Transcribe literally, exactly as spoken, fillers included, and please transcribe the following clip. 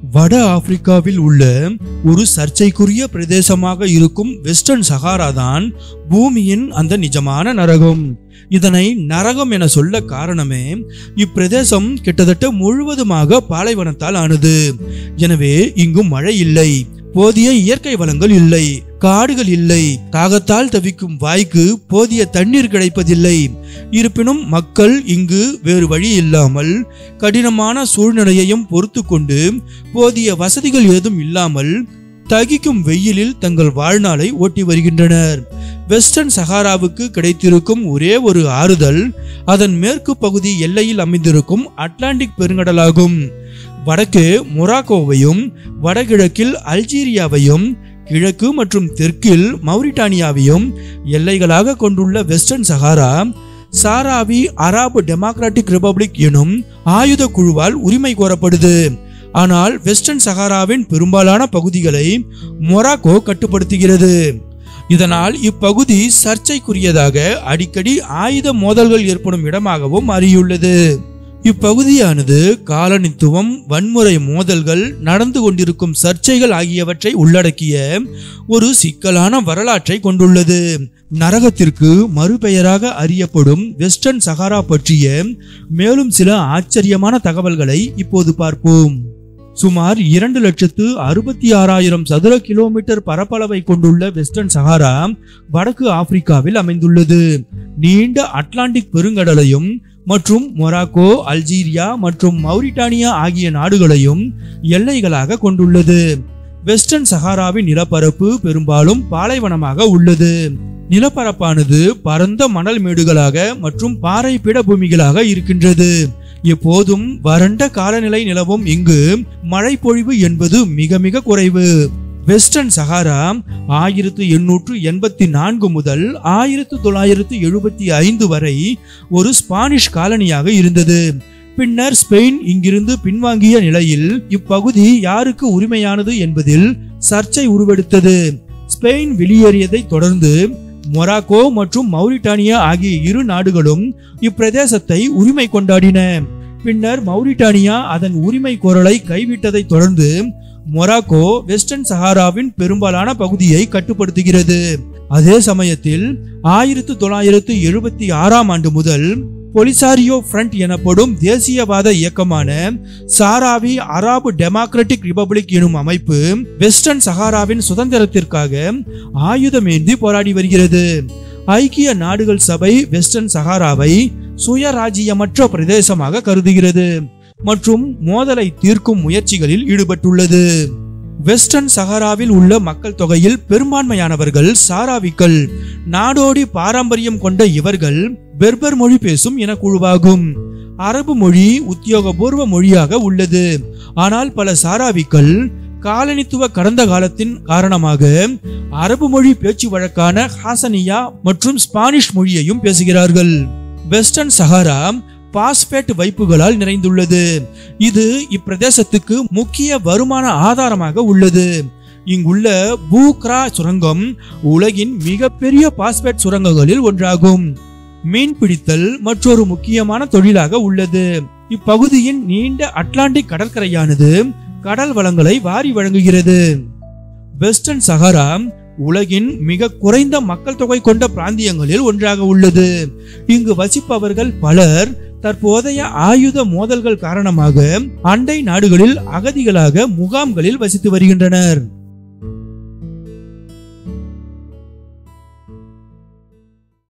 வட ஆப்பிரிக்காவில் உள்ள ஒரு சர்ச்சைக்குரிய பிரதேசமாக இருக்கும் வெஸ்டர்ன் சஹாரா தான் பூமியின் அந்த நிஜமான நரகம். இதனை நரகம் என சொல்ல காரணமே இப்பிரதேசம் கிட்டத்தட்ட முழுவதுமாக பாலைவனத்தால் ஆனது. எனவே இங்கு மழை இல்லை, போதிய இயற்கை வளங்கள் இல்லை, காடுகள் இல்லை, தாகத்தால் தவிக்கும் வாய்க்கு போதிய தண்ணீர் கிடைப்பதில்லை. இருப்பினும் மக்கள் இங்கு வேறு வழி இல்லாமல் கடினமான சூழ்நிலையையும் பொறுத்து கொண்டு போதிய வசதிகள் ஏதும் இல்லாமல் தகிக்கும் வெயிலில் தங்கள் வாழ்நாளை ஓட்டி வருகின்றனர். வெஸ்டர்ன் சஹாராவுக்கு கிடைத்திருக்கும் ஒரே ஒரு ஆறுதல் அதன் மேற்கு பகுதி எல்லையில் அமைந்திருக்கும் அட்லாண்டிக் பெருங்கடலாகும். வடக்கே மொராக்கோவையும் வடகிழக்கில் அல்ஜீரியாவையும் கிழக்கு மற்றும் தெற்கில் மௌரிட்டானியாவையும் எல்லைகளாக கொண்டுள்ள வெஸ்டர்ன் சஹாரா சாராவி அரபு டெமோக்ராட்டிக் ரிபப்ளிக் எனும் ஆயுத குழுவால் உரிமை கோரப்படுது. ஆனால் வெஸ்டர்ன் சஹாராவின் பெரும்பாலான பகுதிகளை மொராக்கோ கட்டுப்படுத்துகிறது. இதனால் இப்பகுதி சர்ச்சைக்குரியதாக அடிக்கடி ஆயுத மோதல்கள் ஏற்படும் இடமாகவும் மாறியுள்ளது. இப்பகுதியானது காலனித்துவம், வன்முறை மோதல்கள், நடந்து கொண்டிருக்கும் சர்ச்சைகள் ஆகியவற்றை உள்ளடக்கிய ஒரு சிக்கலான வரலாற்றை கொண்டுள்ளது. நரகத்திற்கு மறுபெயராக அறியப்படும் வெஸ்டர்ன் சஹாரா பற்றிய மேலும் சில ஆச்சரியமான தகவல்களை இப்போது பார்ப்போம். சுமார் இரண்டு லட்சத்து அறுபத்தி ஆறாயிரம் சதுர கிலோமீட்டர் பரப்பளவை கொண்டுள்ள வெஸ்டர்ன் சஹாரா வடக்கு ஆப்பிரிக்காவில் அமைந்துள்ளது. நீண்ட அட்லாண்டிக் பெருங்கடலையும் மற்றும் மொராக்கோ, அல்ஜீரியா மற்றும் மௌரிட்டானியா ஆகிய நாடுகளையும் எல்லைகளாக கொண்டுள்ளது. வெஸ்டர்ன் சஹாராவின் நிலப்பரப்பு பெரும்பாலும் பாலைவனமாக உள்ளது. நிலப்பரப்பானது பரந்த மணல் மேடுகளாக மற்றும் பாறை பீடபூமிகளாக இருக்கின்றது. எப்போதும் வறண்ட காலநிலை நிலவும் இங்கு மழை பொழிவு என்பது மிக மிக குறைவு. வெஸ்டர்ன் சஹாரா ஆயிரத்து எண்ணூற்று எண்பத்தி நான்கு முதல் ஆயிரத்து தொள்ளாயிரத்து எழுபத்தி ஐந்து வரை ஒரு ஸ்பானிஷ் காலனியாக இருந்தது. பின்னர் ஸ்பெயின் இங்கிருந்து பின்வாங்கிய நிலையில் இப்பகுதி யாருக்கு உரிமையானது என்பதில் சர்ச்சை உருவெடுத்தது. ஸ்பெயின் வெளியேறியதை தொடர்ந்து மொராக்கோ மற்றும் மௌரிட்டானியா ஆகிய இரு நாடுகளும் இப்பிரதேசத்தை உரிமை கொண்டாடின. பின்னர் மௌரிட்டானியா அதன் உரிமை கோரலை கைவிட்டதை தொடர்ந்து மொராக்கோ வெஸ்டர்ன் சஹாராவின் பெரும்பாலான பகுதியை கட்டுப்படுத்துகிறது. அதே சமயத்தில் ஆயிரத்து தொள்ளாயிரத்து எழுபத்தி ஆறாம் ஆண்டு முதல் பொலிசாரியோ ஃப்ரண்ட் எனப்படும் தேசியவாத இயக்கமான சாராவி அரபு டெமோக்ராட்டிக் ரிபப்ளிக் எனும் அமைப்பு வெஸ்டர்ன் சஹாராவின் சுதந்திரத்திற்காக ஆயுதமேந்தி போராடி வருகிறது. ஐக்கிய நாடுகள் சபை வெஸ்டர்ன் சஹாராவை சுயராஜ்யமற்ற பிரதேசமாக கருதுகிறது மற்றும் மோதலை தீர்க்கும் முயற்சிகளில் ஈடுபட்டுள்ளது. வெஸ்டர்ன் சஹாராவில் உள்ள மக்கள் தொகையில் பெரும்பான்மையானவர்கள் சாராவிக்கள். நாடோடி பாரம்பரியம் கொண்ட இவர்கள் பெர்பர் மொழி பேசும் இனக்குழுவாகும். அரபு மொழி உத்தியோகபூர்வ மொழியாக உள்ளது. ஆனால் பல சாராவிக்கள் காலனித்துவ கடந்த காலத்தின் காரணமாக அரபு மொழி பேச்சு வழக்கான ஹாசனியா மற்றும் ஸ்பானிஷ் மொழியையும் பேசுகிறார்கள். வெஸ்டர்ன் சஹாரா பாஸ்பேட் வைப்புகளால் நிறைந்துள்ளது. இது இப்பிரதேசத்துக்கு முக்கிய வருமான ஆதாரமாக உள்ளது. இங்குள்ள பூக்ரா சுரங்கம் உலகின் மிகப்பெரிய பாஸ்பேட் சுரங்கங்களில் ஒன்றாகும். மீன்பிடித்தல் மற்றொரு முக்கியமான தொழிலாக உள்ளது. இப்பகுதியின் நீண்ட அட்லாண்டிக் கடற்கரையானது கடல் வளங்களை வாரி வழங்குகிறது. வெஸ்டர்ன் சஹாரா உலகின் மிக குறைந்த மக்கள் தொகை கொண்ட பிராந்தியங்களில் ஒன்றாக உள்ளது. இங்கு வசிப்பவர்கள் பலர் தற்போதைய ஆயுத மோதல்கள் காரணமாக அண்டை நாடுகளில் அகதிகளாக முகாம்களில் வசித்து வருகின்றனர்.